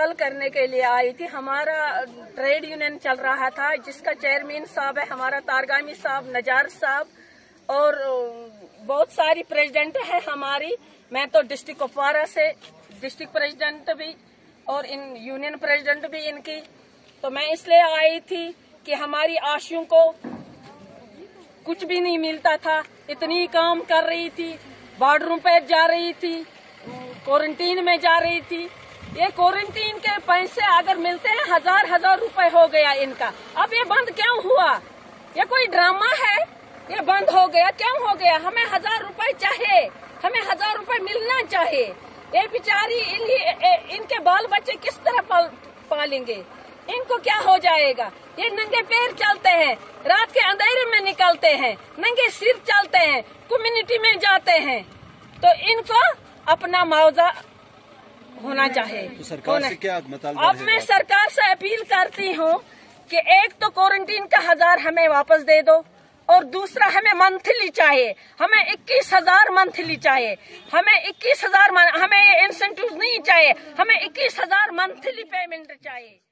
सवाल करने के लिए आई थी। हमारा ट्रेड यूनियन चल रहा था जिसका चेयरमैन साहब है हमारा तारगामी साहब, नजार साहब और बहुत सारी प्रेसिडेंट है हमारी। मैं तो डिस्ट्रिक्ट कुपवारा से डिस्ट्रिक्ट प्रेसिडेंट भी और इन यूनियन प्रेसिडेंट भी इनकी। तो मैं इसलिए आई थी कि हमारी आशुओं को कुछ भी नहीं मिलता था, इतनी काम कर रही थी, बॉर्डरों पे जा रही थी, क्वारंटीन में जा रही थी। ये क्वारंटीन के पैसे अगर मिलते हैं हजार रुपए हो गया इनका। अब ये बंद क्यों हुआ? ये कोई ड्रामा है? ये बंद हो गया क्यों हो गया? हमें 1000 रुपए चाहिए, हमें 1000 रुपए मिलना चाहिए। ये बेचारी इनके बाल बच्चे किस तरह पालेंगे? इनको क्या हो जाएगा? ये नंगे पैर चलते हैं, रात के अंधेरे में निकलते हैं, नंगे सिर चलते हैं, कम्युनिटी में जाते हैं। तो इनको अपना मुआवजा होना चाहिए। तो सरकार से क्या मतलब? अब मैं सरकार से अपील करती हूँ कि एक तो क्वारंटीन का 1000 हमें वापस दे दो और दूसरा हमें मंथली चाहिए, हमें 21,000 मंथली चाहिए, हमें 21,000 हमें इंसेंटिव नहीं चाहिए, हमें 21,000 मंथली पेमेंट चाहिए।